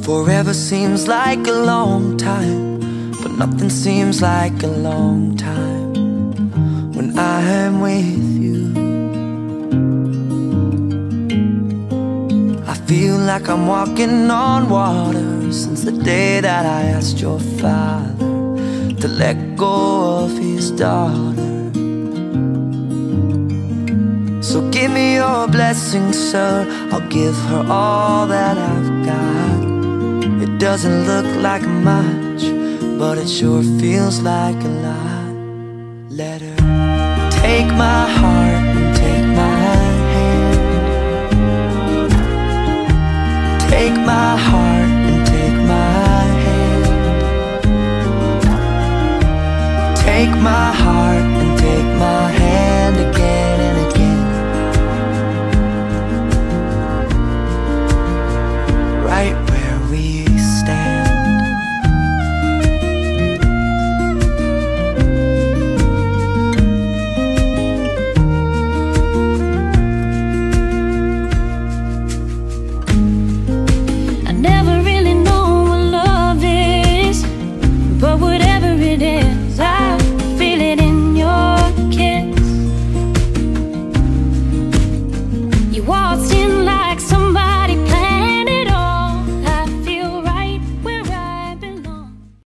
Forever seems like a long time, but nothing seems like a long time when I am with you. I feel like I'm walking on water since the day that I asked your father to let go of his daughter. So give me your blessing, sir, I'll give her all that I've got. It doesn't look like much, but it sure feels like a lot. Let her take my heart and take my hand. Take my heart and take my hand. Take my heart